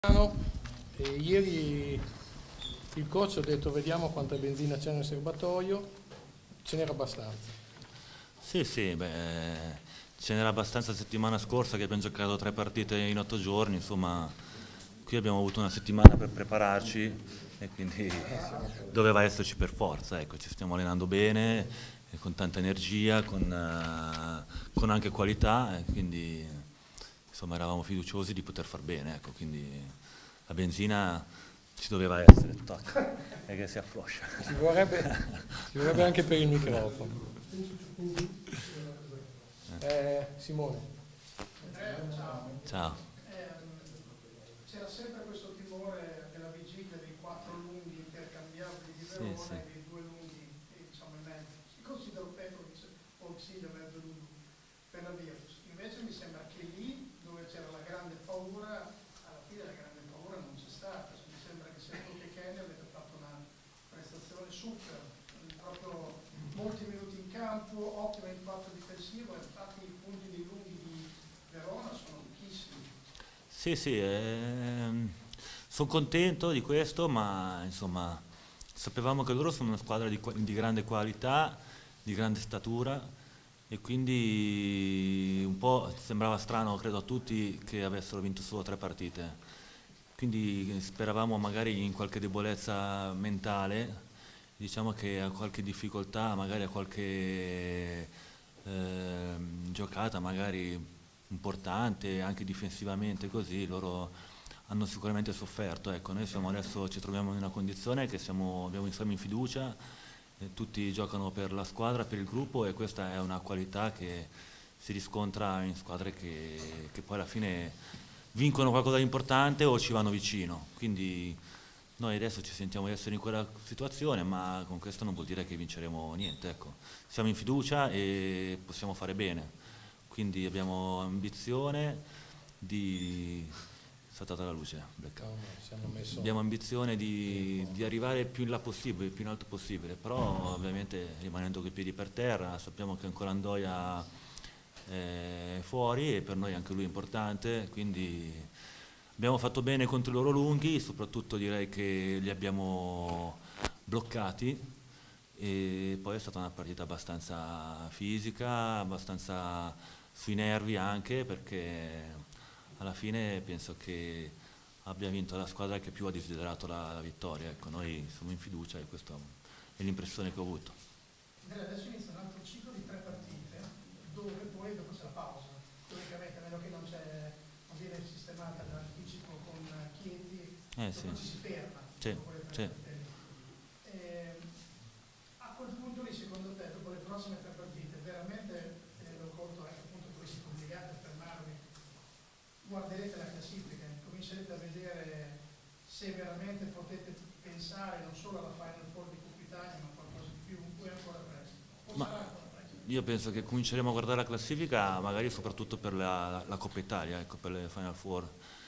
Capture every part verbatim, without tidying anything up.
E ieri il coach ha detto vediamo quanta benzina c'è nel serbatoio, ce n'era abbastanza. Sì, sì, beh, ce n'era abbastanza la settimana scorsa che abbiamo giocato tre partite in otto giorni, insomma, qui abbiamo avuto una settimana per prepararci e quindi doveva esserci per forza, ecco, ci stiamo allenando bene, e con tanta energia, con, eh, con anche qualità, e quindi insomma eravamo fiduciosi di poter far bene, ecco, quindi la benzina ci doveva essere, toc, è che si affloscia. Ci vorrebbe, ci vorrebbe anche per il microfono. Eh, Simone. Ciao. C'era sempre questo timore della vigilia dei quattro lunghi intercambiabili di Verona Sì, sì. e dei due lunghi, e, diciamo, in mezzo. Si considera Petrovic o Xilio mezzo lungo per la Virtus. Invece mi sembra che lì dove c'era la grande paura, alla fine la grande paura non c'è stata. Mi sembra che sia tu che Kenny avete fatto una prestazione super, proprio molti minuti in campo, ottimo impatto difensivo, infatti i punti dei lunghi di Verona sono pochissimi. Sì, sì, ehm, sono contento di questo, ma insomma sapevamo che loro sono una squadra di, qua- di grande qualità, di grande statura e quindi un po' sembrava strano, credo a tutti, che avessero vinto solo tre partite. Quindi speravamo magari in qualche debolezza mentale, diciamo che a qualche difficoltà, magari a qualche ehm, giocata magari importante anche difensivamente, così loro hanno sicuramente sofferto. Ecco, noi siamo adesso ci troviamo in una condizione che siamo, abbiamo, siamo in fiducia, eh, tutti giocano per la squadra, per il gruppo e questa è una qualità che si riscontra in squadre che, che poi alla fine vincono qualcosa di importante o ci vanno vicino. Quindi noi adesso ci sentiamo di essere in quella situazione, ma con questo non vuol dire che vinceremo niente. Ecco. Siamo in fiducia e possiamo fare bene. Quindi abbiamo ambizione di... è saltata la luce, blackout. No, no, ci hanno messo... Abbiamo ambizione di, di arrivare più in là possibile, più in alto possibile, però ovviamente rimanendo coi piedi per terra, sappiamo che ancora Andoia è fuori e per noi anche lui è importante, quindi abbiamo fatto bene contro i loro lunghi, soprattutto direi che li abbiamo bloccati e poi è stata una partita abbastanza fisica, abbastanza sui nervi anche perché alla fine penso che abbia vinto la squadra che più ha desiderato la, la vittoria, ecco, noi siamo in fiducia e questa è l'impressione che ho avuto. Andrea, adesso inizia un altro ciclo di tre partite dove poi dopo c'è la pausa. Teoricamente, a meno che non, c'è, non viene sistemata l'anticipo con Chieti, Eh, dopo sì. ci si ferma. Sì, Dopo le tre sì. partite. Eh, a quel punto lì, secondo te, dopo le prossime tre partite, veramente, tenendo conto anche appunto che voi siete obbligati a fermarvi, guarderete la classifica, comincerete a vedere se veramente potete pensare non solo alla Final Four di Coppa Italia, ma qualcosa di più, o è ancora presto? O Ma sarà ancora presto? io penso che cominceremo a guardare la classifica magari soprattutto per la, la- la Coppa Italia, ecco, per le Final Four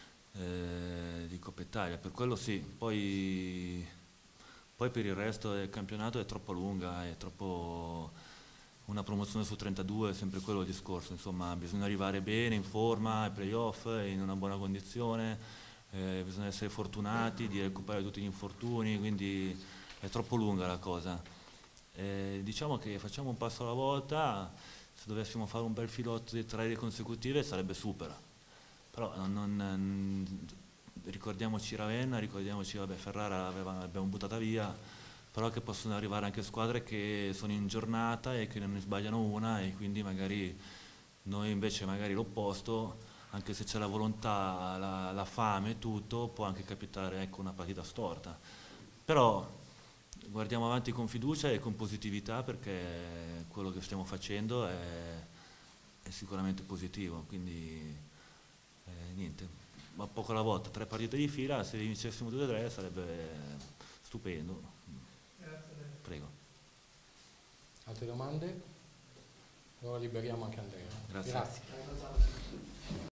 eh, di Coppa Italia, per quello sì, poi, poi per il resto del campionato è troppo lunga, è troppo una promozione su trentadue, è sempre quello il discorso, insomma bisogna arrivare bene, in forma, ai playoff, in una buona condizione, eh, bisogna essere fortunati di recuperare tutti gli infortuni, quindi è troppo lunga la cosa. Eh, diciamo che facciamo un passo alla volta, se dovessimo fare un bel filotto di tre consecutive sarebbe super, però non, non- ricordiamoci Ravenna, ricordiamoci vabbè, Ferrara l'aveva- l'abbiamo buttata via, però che possono arrivare anche squadre che sono in giornata e che non ne sbagliano una e quindi magari noi invece magari l'opposto, anche se c'è la volontà, la, la fame e tutto, può anche capitare ecco, una partita storta. Però guardiamo avanti con fiducia e con positività perché quello che stiamo facendo è, è sicuramente positivo, quindi eh, niente, ma poco alla volta, tre partite di fila, se le vincessimo tutte e tre sarebbe stupendo. Grazie. Prego. Altre domande? Allora liberiamo anche Andrea. Grazie. Grazie.